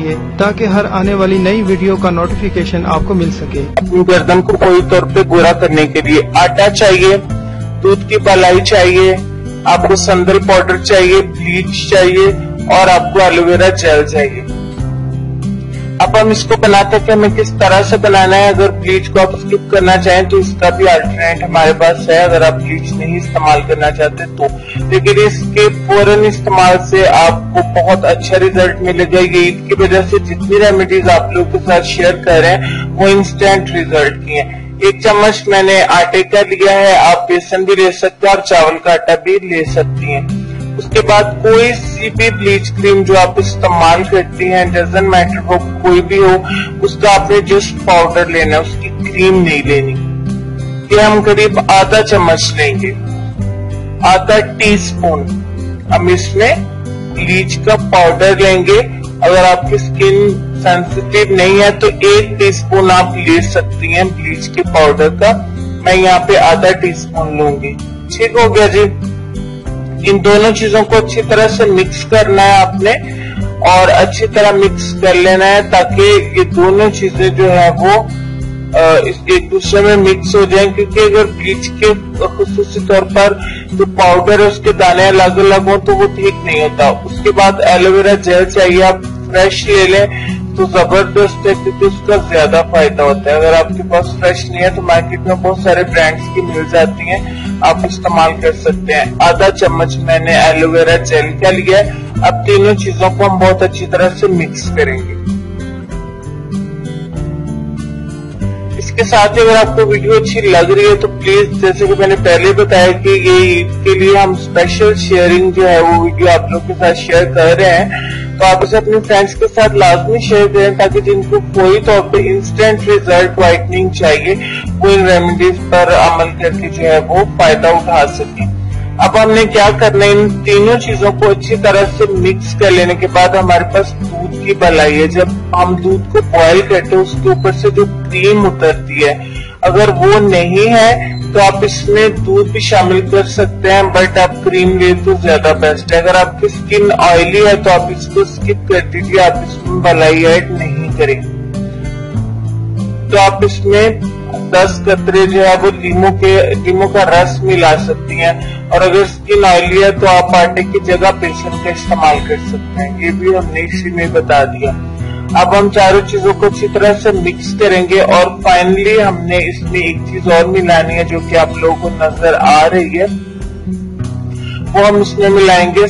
कीजिए ताकि हर आने वाली नई वीडियो का नोटिफिकेशन आपको मिल सके। अपनी गर्दन को पूरी तौर पे गोरा करने के लिए आटा चाहिए, दूध की मलाई चाहिए, आपको संदल पाउडर चाहिए, ब्लीच चाहिए और आपको एलोवेरा जेल चाहिए। अब हम इसको बनाते हैं कि हमें किस तरह से बनाना है। अगर ब्लीच को आप स्किप करना चाहें तो इसका भी अल्टरनेट हमारे पास है, अगर आप ब्लीच नहीं इस्तेमाल करना चाहते तो। लेकिन इसके फौरन इस्तेमाल से आपको बहुत अच्छा रिजल्ट मिलेगा। ये ईद की वजह से जितनी रेमेडीज आप लोगों के साथ शेयर कर रहे हैं वो इंस्टेंट रिजल्ट की है। 1 चम्मच मैंने आटे का लिया है, आप बेसन भी ले सकते हैं और चावल का आटा भी ले सकती हैं। उसके बाद कोई सी भी ब्लीच क्रीम जो आप इस्तेमाल करती हैं, डजंट मैटर वो कोई भी हो, उसका आपने जस्ट पाउडर लेना है, उसकी क्रीम नहीं लेनी। ये हम करीब आधा चम्मच लेंगे, आधा टीस्पून हम इसमें ब्लीच का पाउडर लेंगे। अगर आपकी स्किन सेंसिटिव नहीं है तो 1 टीस्पून आप ले सकती हैं ब्लीच के पाउडर का। मैं यहाँ पे आधा टीस्पून लूंगी। ठीक हो गया जी। इन दोनों चीजों को अच्छी तरह से मिक्स करना है आपने और अच्छी तरह मिक्स कर लेना है ताकि ये दोनों चीजें जो है वो एक दूसरे में मिक्स हो जाएं। क्योंकि अगर ब्लीच के खुसूसी तौर पर जो पाउडर है उसके दाने अलग अलग हो तो वो ठीक नहीं होता। उसके बाद एलोवेरा जेल चाहिए, आप फ्रेश ले लें तो जबरदस्त है क्योंकि उसका ज्यादा फायदा होता है। अगर आपके पास फ्रेश नहीं है तो मार्केट में बहुत सारे ब्रांड्स की मिल जाती हैं, आप इस्तेमाल कर सकते हैं। आधा चम्मच मैंने एलोवेरा जेल का लिया है। अब तीनों चीजों को हम बहुत अच्छी तरह से मिक्स करेंगे। इसके साथ ही अगर आपको वीडियो अच्छी लग रही है तो प्लीज, जैसे कि मैंने पहले बताया कि ये ईद के लिए हम स्पेशल शेयरिंग जो है वो वीडियो आप लोग के साथ शेयर कर रहे हैं, तो आप इसे अपने फ्रेंड्स के साथ लाजमी शेयर करें ताकि जिनको कोई तौर पे इंस्टेंट रिजल्ट व्हाइटनिंग चाहिए वो इन रेमेडीज पर अमल करके जो है वो फायदा उठा सके। अब हमने क्या करना है, इन तीनों चीजों को अच्छी तरह से मिक्स कर लेने के बाद हमारे पास दूध की मलाई है। जब हम दूध को बॉयल करते हैं उसके ऊपर से जो क्रीम उतरती है, अगर वो नहीं है तो आप इसमें दूध भी शामिल कर सकते हैं, बट आप क्रीम ले तो ज्यादा बेस्ट है। अगर आपकी स्किन ऑयली है तो आप इसको स्किप कर दीजिए, आप इसमें मलाई ऐड नहीं करें। तो आप इसमें 10 कतरे जो है वो लीमू का रस मिला सकती हैं। और अगर स्किन ऑयली है तो आप आटे की जगह बेसन का इस्तेमाल कर सकते हैं। ये भी हमने इसी में बता दिया। अब हम चारों चीजों को अच्छी तरह से मिक्स करेंगे और फाइनली हमने इसमें एक चीज और मिलानी है जो कि आप लोगों को नजर आ रही है, वो हम इसमें मिलाएंगे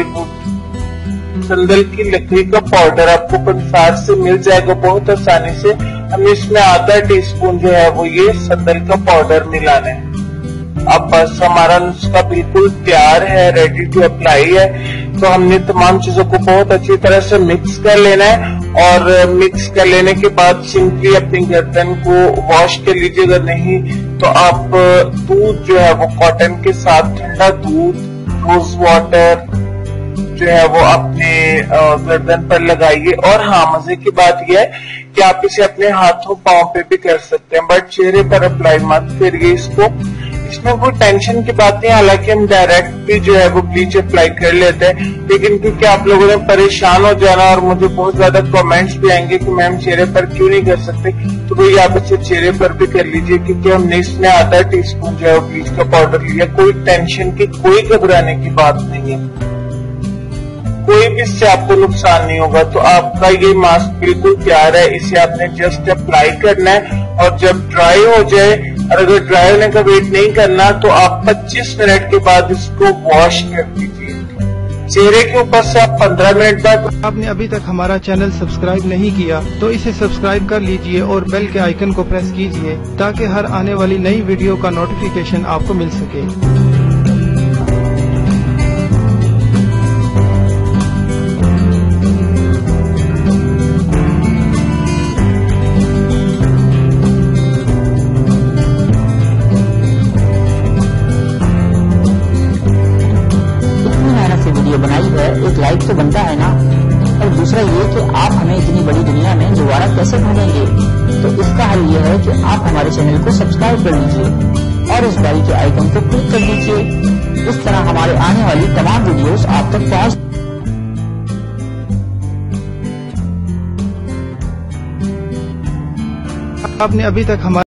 संदल की लकड़ी का पाउडर। आपको पंसार से मिल जाएगा बहुत आसानी से। हमने इसमें आधा टीस्पून जो है वो ये संदल का पाउडर मिलाना है। अब बस हमारा नुस्खा बिल्कुल तैयार है, रेडी टू अप्लाई है। तो हमने तमाम चीजों को बहुत अच्छी तरह से मिक्स कर लेना है और मिक्स कर लेने के बाद सिंपली अपनी गर्दन को वॉश कर लीजिए। अगर नहीं तो आप दूध जो है वो कॉटन के साथ ठंडा दूध, रोज वाटर जो है वो अपने गर्दन पर लगाइए। और हाँ, मजे की बात यह है कि आप इसे अपने हाथों पांव पे भी कर सकते हैं, बट चेहरे पर अप्लाई मत करिए इसको। इसमें कोई टेंशन की बात नहीं, हालांकि हम डायरेक्ट भी जो है वो ब्लीच अप्लाई कर लेते हैं, लेकिन क्योंकि आप लोगों ने परेशान हो जाना और मुझे बहुत ज्यादा कमेंट्स भी आएंगे कि मैम चेहरे पर क्यों नहीं कर सकते, तो भाई आप इसे चेहरे पर भी कर लीजिए क्योंकि हमने इसमें आधा टीस्पून जो है ब्लीच का पाउडर लिया। कोई टेंशन की, कोई घबराने की बात नहीं है, कोई भी इससे आपको नुकसान नहीं होगा। तो आपका ये मास्क बिल्कुल तैयार है, इसे आपने जस्ट अप्लाई करना है और जब ड्राई हो जाए, और अगर ड्राई होने का वेट नहीं करना तो आप 25 मिनट के बाद इसको वॉश कर दीजिए। चेहरे के ऊपर से आप 15 मिनट बाद। आपने अभी तक हमारा चैनल सब्सक्राइब नहीं किया तो इसे सब्सक्राइब कर लीजिए और बेल के आइकन को प्रेस कीजिए ताकि हर आने वाली नई वीडियो का नोटिफिकेशन आपको मिल सके। एक लाइक तो बनता है ना। और दूसरा ये कि आप हमें इतनी बड़ी दुनिया में दोबारा कैसे ढूंढेंगे, तो इसका हल ये है कि आप हमारे चैनल को सब्सक्राइब कर लीजिए और इस बेल के आइकन को क्लिक कर दीजिए। इस तरह हमारे आने वाली तमाम वीडियोस आप तक पहुंच आपने अभी तक हमारे